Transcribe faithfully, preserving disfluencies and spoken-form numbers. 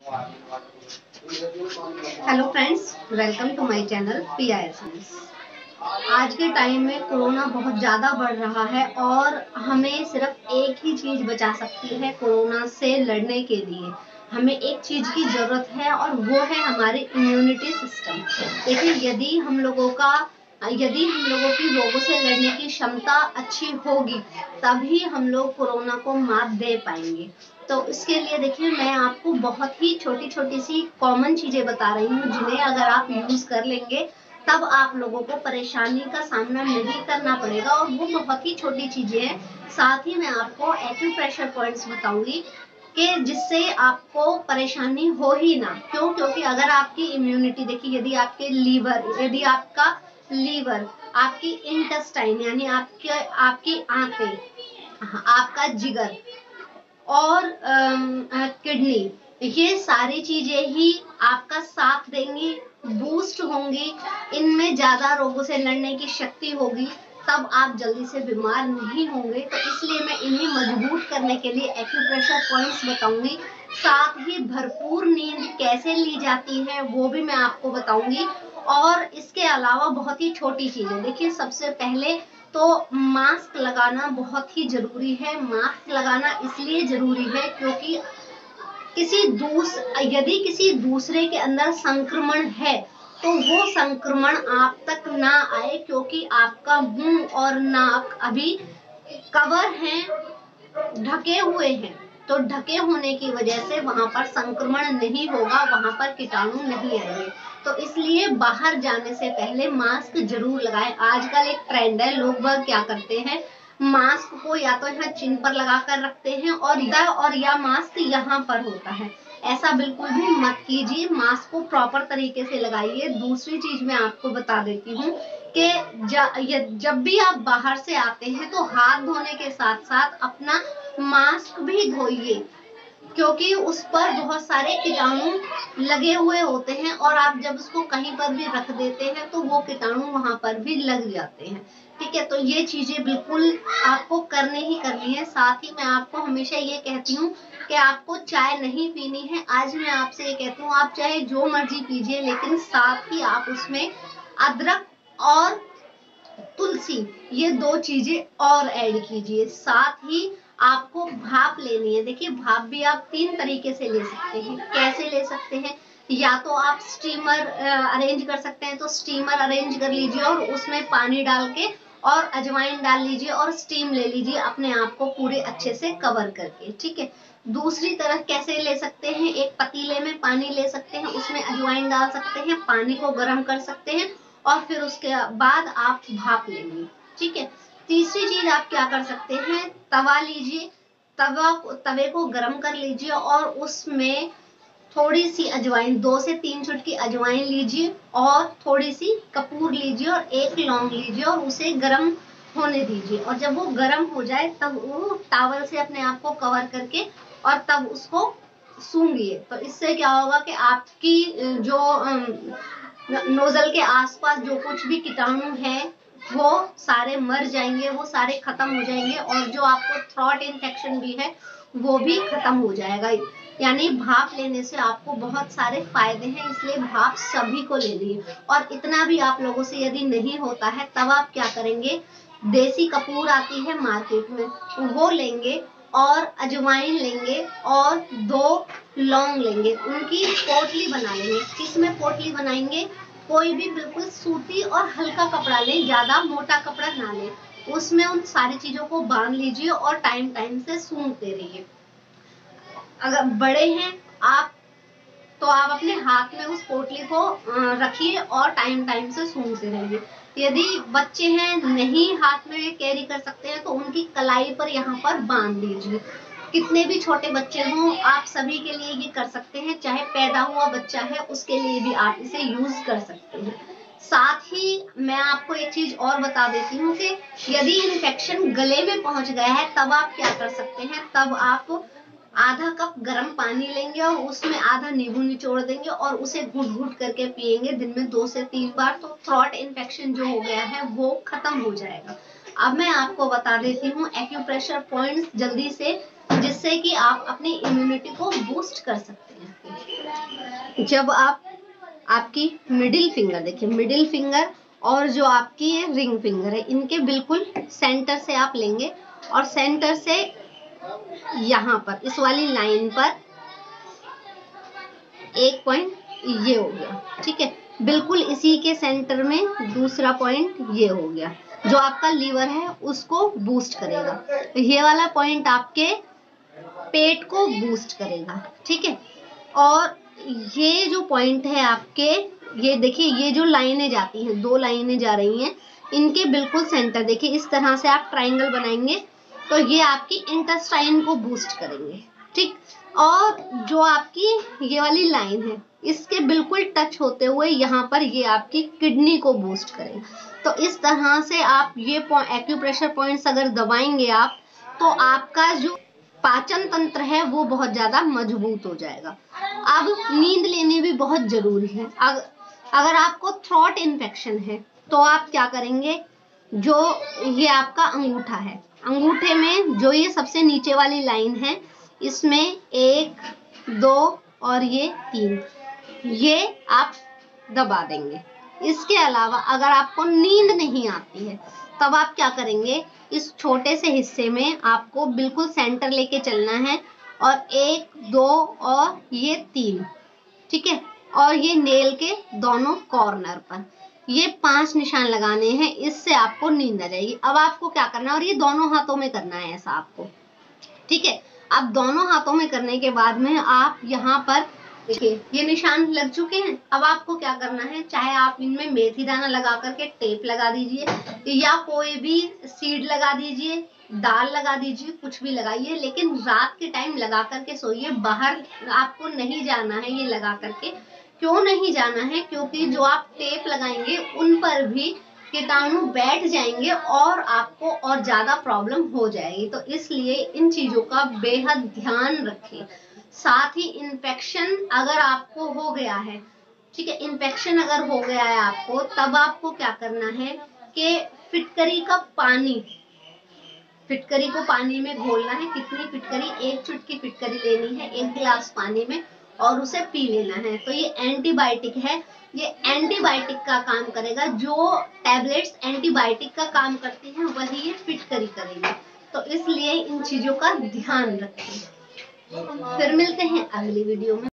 Hello friends, welcome to my channel P I S S. आज के time में corona बहुत ज़्यादा बढ़ रहा है और हमें सिर्फ एक ही चीज़ बचा सकती है कोरोना से लड़ने के लिए। हमें एक चीज़ की ज़रूरत है और वो है हमारी इम्यूनिटी सिस्टम। देखिए, यदि हम लोगों का यदि हम लोगों की रोगों से लड़ने की क्षमता अच्छी होगी तभी हम लोग कोरोना को मात दे पाएंगे। तो इसके लिए देखिए, मैं आपको बहुत ही छोटी छोटी सी कॉमन चीजें बता रही हूँ जिन्हें अगर आप यूज कर लेंगे तब आप लोगों को परेशानी का सामना नहीं करना पड़ेगा। और वो बहुत ही छोटी चीजें हैं। साथ ही मैं आपको एक्यूप्रेशर पॉइंट्स बताऊंगी कि जिससे आपको परेशानी हो ही ना। क्यों? क्योंकि अगर आपकी इम्यूनिटी, देखिए, यदि आपके लीवर यदि आपका लीवर आपकी इंटेस्टाइन यानी आपके आपकी आंतें, आपका जिगर और किडनी, ये सारी चीजें ही आपका साथ देंगी, बूस्ट होंगी, इनमें ज्यादा रोगों से लड़ने की शक्ति होगी, तब आप जल्दी से बीमार नहीं होंगे। तो इसलिए मैं इन्हें मजबूत करने के लिए एक्यूप्रेशर पॉइंट्स बताऊंगी। साथ ही भरपूर नींद कैसे ली जाती है वो भी मैं आपको बताऊंगी। और इसके अलावा बहुत ही छोटी चीजें, देखिए, सबसे पहले तो मास्क लगाना बहुत ही जरूरी है। मास्क लगाना इसलिए जरूरी है क्योंकि किसी दूस यदि किसी दूसरे के अंदर संक्रमण है तो वो संक्रमण आप तक ना आए, क्योंकि आपका मुंह और नाक अभी कवर हैं, ढके हुए हैं। तो ढके होने की वजह से वहां पर संक्रमण नहीं होगा, वहां पर कीटाणु नहीं आएंगे। तो इसलिए बाहर जाने से पहले मास्क जरूर लगाएं। आजकल एक ट्रेंड है, लोग वह क्या करते हैं, मास्क को या तो यहाँ चिन पर लगा कर रखते हैं और या और या मास्क यहाँ पर होता है। ऐसा बिल्कुल भी मत कीजिए, मास्क को प्रॉपर तरीके से लगाइए। दूसरी चीज मैं आपको बता देती हूँ कि जब भी आप बाहर से आते हैं तो हाथ धोने के साथ साथ अपना मास्क भी धोइए, क्योंकि उस पर बहुत सारे कीटाणु लगे हुए होते हैं और आप जब उसको कहीं पर भी रख देते हैं तो वो कीटाणु वहां पर भी लग जाते हैं। ठीक है, तो ये चीजें बिल्कुल आपको करनी ही करनी है। साथ ही मैं आपको हमेशा ये कहती हूँ कि आपको चाय नहीं पीनी है। आज मैं आपसे ये कहती हूँ, आप चाहे जो मर्जी पीजिए, लेकिन साथ ही आप उसमें अदरक और तुलसी, ये दो चीजें और ऐड कीजिए। साथ ही आपको भाप लेनी है। देखिए, भाप भी आप तीन तरीके से ले सकते हैं। कैसे ले सकते हैं? या तो आप स्टीमर अरेंज कर सकते हैं, तो स्टीमर अरेंज कर लीजिए और उसमें पानी डाल के और अजवाइन डाल लीजिए और स्टीम ले लीजिए अपने आप को पूरे अच्छे से कवर करके। ठीक है। दूसरी तरह कैसे ले सकते हैं, एक पतीले में पानी ले सकते हैं, उसमें अजवाइन डाल सकते हैं, पानी को गर्म कर सकते हैं और फिर उसके बाद आप भाप लेंगे। ठीक है। तीसरी चीज आप क्या कर सकते हैं, तवा लीजिए, तवा तवे को गर्म कर लीजिए और उसमें थोड़ी सी अजवाइन, दो से तीन चुटकी अजवाइन लीजिए और थोड़ी सी कपूर लीजिए और एक लौंग लीजिए और उसे गर्म होने दीजिए। और जब वो गर्म हो जाए तब वो टॉवल से अपने आप को कवर करके और तब उसको सूंघिए। तो इससे क्या होगा कि आपकी जो नोजल के आसपास जो कुछ भी कीटाणु है वो सारे मर जाएंगे, वो सारे खत्म हो जाएंगे और जो आपको थ्रोट इन्फेक्शन भी है वो भी खत्म हो जाएगा। यानी भाप लेने से आपको बहुत सारे फायदे हैं, इसलिए भाप सभी को ले लीजिए। और इतना भी आप लोगों से यदि नहीं होता है तब आप क्या करेंगे, देसी कपूर आती है मार्केट में, वो लेंगे और अजवाइन लेंगे और दो लौंग लेंगे, उनकी पोटली बना लेंगे। किसमें पोटली बनाएंगे? कोई भी बिल्कुल सूती और हल्का कपड़ा लें, ज्यादा मोटा कपड़ा ना लें। उसमें उन सारी चीजों को बांध लीजिए और टाइम टाइम से सूंघते रहिए। अगर बड़े हैं आप तो आप अपने हाथ में उस पोटली को रखिए और टाइम टाइम से सूंघते रहिए। यदि बच्चे हैं, नहीं हाथ में कैरी कर सकते हैं, तो उनकी कलाई पर यहाँ पर बांध दीजिए। कितने भी छोटे बच्चे हों, आप सभी के लिए ये कर सकते हैं। चाहे पैदा हुआ बच्चा है उसके लिए भी आप इसे यूज कर सकते हैं। साथ ही मैं आपको एक चीज और बता देती हूँ कि यदि इन्फेक्शन गले में पहुंच गया है तब आप क्या कर सकते हैं, तब आप आधा कप गर्म पानी लेंगे और उसमें आधा नींबू निचोड़ देंगे और उसे घुट घुट करके पिएंगे दिन में दो से तीन बार। तो थ्रोट इन्फेक्शन जो हो गया है वो खत्म हो जाएगा। अब मैं आपको बता देती हूँ एक्यूप्रेशर पॉइंट्स जल्दी से, जिससे कि आप अपनी इम्यूनिटी को बूस्ट कर सकते हैं। जब आप आपकी मिडिल फिंगर देखिए, मिडिल फिंगर और जो आपकी ये रिंग फिंगर है, इनके बिल्कुल सेंटर से आप लेंगे और सेंटर से यहाँ पर इस वाली लाइन पर एक पॉइंट ये हो गया, ठीक है। बिल्कुल इसी के सेंटर में दूसरा पॉइंट ये हो गया, जो आपका लीवर है उसको बूस्ट करेगा। ये वाला पॉइंट आपके पेट को बूस्ट करेगा, ठीक है। और ये जो पॉइंट है आपके, ये देखिए, ये जो लाइनें जाती हैं, दो लाइनें जा रही हैं, इनके बिल्कुल सेंटर देखिए, इस तरह से आप ट्रायंगल बनाएंगे तो ये आपकी इंटेस्टाइन को बूस्ट करेंगे, ठीक। और जो आपकी ये वाली लाइन है, इसके बिल्कुल टच होते हुए यहाँ पर ये आपकी किडनी को बूस्ट करेंगे। तो इस तरह से आप ये एक्यूप्रेशर पॉइंट्स अगर दबाएंगे आप, तो आपका जो पाचन तंत्र है वो बहुत ज्यादा मजबूत हो जाएगा। अब नींद लेनी भी बहुत जरूरी है। अगर, अगर आपको थ्रोट इन्फेक्शन है तो आप क्या करेंगे, जो ये आपका अंगूठा है, अंगूठे में जो ये सबसे नीचे वाली लाइन है, इसमें एक, दो और ये तीन, ये आप दबा देंगे। इसके अलावा अगर आपको नींद नहीं आती है तब आप क्या करेंगे, इस छोटे से हिस्से में आपको बिल्कुल सेंटर लेके चलना है और एक, दो और ये तीन, ठीक है। और ये नेल के दोनों कॉर्नर पर ये पांच निशान लगाने हैं, इससे आपको नींद आ जाएगी। अब आपको क्या करना है, और ये दोनों हाथों में करना है ऐसा आपको, ठीक है। अब दोनों हाथों में करने के बाद में आप यहाँ पर देखिए, ये निशान लग चुके हैं। अब आपको क्या करना है, चाहे आप इनमें मेथी दाना लगा करके टेप लगा दीजिए या कोई भी सीड लगा दीजिए, दाल लगा दीजिए, कुछ भी लगाइए, लेकिन रात के टाइम लगा करके सोइए। बाहर आपको नहीं जाना है ये लगा करके। क्यों नहीं जाना है, क्योंकि जो आप टेप लगाएंगे उन पर भी कीटाणु बैठ जाएंगे और आपको और ज्यादा प्रॉब्लम हो जाएगी। तो इसलिए इन चीजों का बेहद ध्यान रखें। साथ ही इन्फेक्शन अगर आपको हो गया है, ठीक है, इन्फेक्शन अगर हो गया है आपको, तब आपको क्या करना है कि फिटकरी का पानी, फिटकरी को पानी में घोलना है। कितनी फिटकरी, एक चुटकी फिटकरी लेनी है एक गिलास पानी में और उसे पी लेना है। तो ये एंटीबायोटिक है, ये एंटीबायोटिक का काम करेगा। जो टैबलेट्स एंटीबायोटिक का काम करती हैं वही ये फिटकरी करेगी। तो इसलिए इन चीजों का ध्यान रखें। फिर मिलते हैं अगली वीडियो में।